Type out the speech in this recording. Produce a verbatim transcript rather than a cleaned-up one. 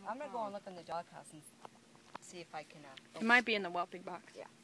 I'm gonna go and look in the doghouse and see if I can. Uh, it might be in the whelping box. Yeah.